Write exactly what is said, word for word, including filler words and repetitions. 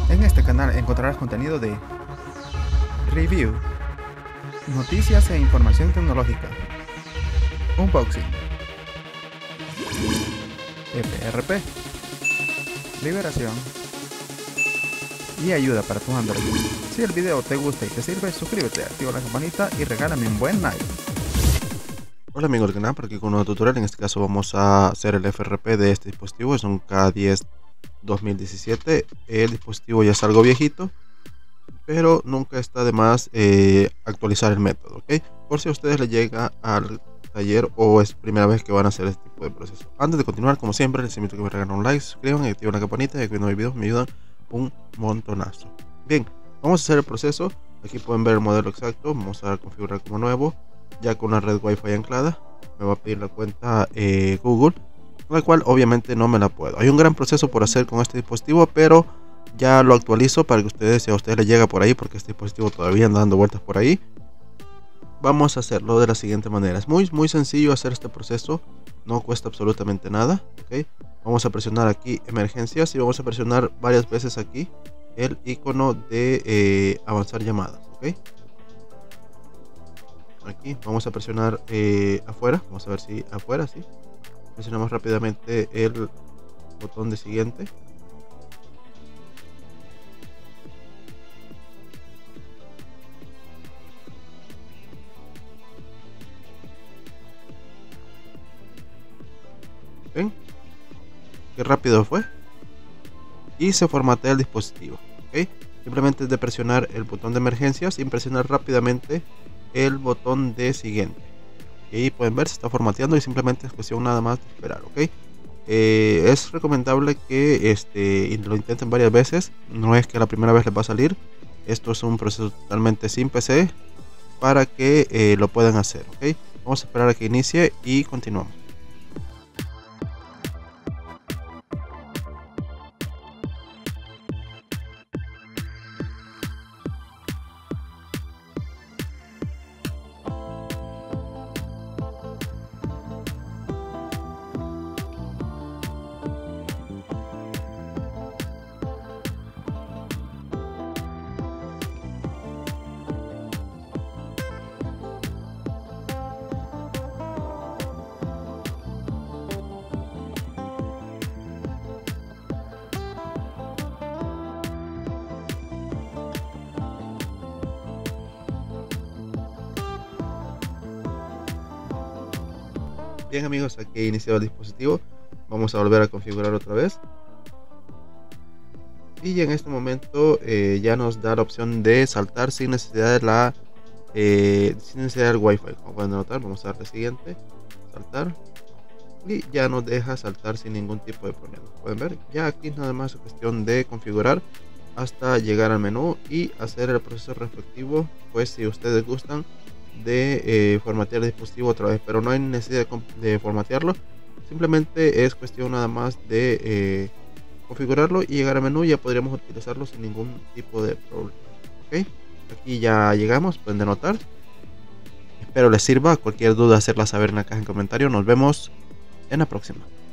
En este canal encontrarás contenido de review, noticias e información tecnológica, unboxing, F R P, liberación y ayuda para tu Android. Si el video te gusta y te sirve, suscríbete, activa la campanita y regálame un buen like. Hola amigos del canal, por aquí con un nuevo tutorial. En este caso vamos a hacer el F R P de este dispositivo. Es un K diez dos mil diecisiete. El dispositivo ya es algo viejito, pero nunca está de más eh, actualizar el método, ¿ok? Por si a ustedes les llega al taller o es primera vez que van a hacer este tipo de proceso. Antes de continuar, como siempre, les invito a que me regalen un like, suscriban y activen la campanita, ya que nuevos videos me ayudan un montonazo. Bien, vamos a hacer el proceso. Aquí pueden ver el modelo exacto. Vamos a configurar como nuevo, ya con la red Wi-Fi anclada. Me va a pedir la cuenta eh, Google, la cual obviamente no me la puedo. Hay un gran proceso por hacer con este dispositivo, pero ya lo actualizo para que ustedes, si a ustedes les llega por ahí, porque este dispositivo todavía anda dando vueltas por ahí. Vamos a hacerlo de la siguiente manera. Es muy muy sencillo hacer este proceso, no cuesta absolutamente nada, ¿ok? Vamos a presionar aquí emergencias y vamos a presionar varias veces aquí el icono de eh, avanzar llamadas, ¿ok? Aquí vamos a presionar eh, afuera, vamos a ver si afuera, sí. Presionamos rápidamente el botón de siguiente. ¿Ven? Qué rápido fue. Y se formatea el dispositivo, ¿ok? Simplemente es de presionar el botón de emergencias y presionar rápidamente el botón de siguiente. Y ahí pueden ver, se está formateando y simplemente es cuestión nada más de esperar, ¿ok? Eh, es recomendable que este, lo intenten varias veces. No es que la primera vez les va a salir. Esto es un proceso totalmente sin P C para que eh, lo puedan hacer, ¿ok? Vamos a esperar a que inicie y continuamos. Bien amigos, aquí he iniciado el dispositivo. Vamos a volver a configurar otra vez. Y en este momento eh, ya nos da la opción de saltar sin necesidad de la eh, sin necesidad del Wi-Fi. Como pueden notar, vamos a darle siguiente, saltar, y ya nos deja saltar sin ningún tipo de problema. Pueden ver, ya aquí nada más es cuestión de configurar hasta llegar al menú y hacer el proceso respectivo, pues si ustedes gustan de eh, formatear el dispositivo otra vez, pero no hay necesidad de, de formatearlo. Simplemente es cuestión nada más de eh, configurarlo y llegar al menú. Ya podríamos utilizarlo sin ningún tipo de problema, ¿ok? Aquí ya llegamos, pueden denotar. Espero les sirva. Cualquier duda hacerla saber en la caja de comentarios. Nos vemos en la próxima.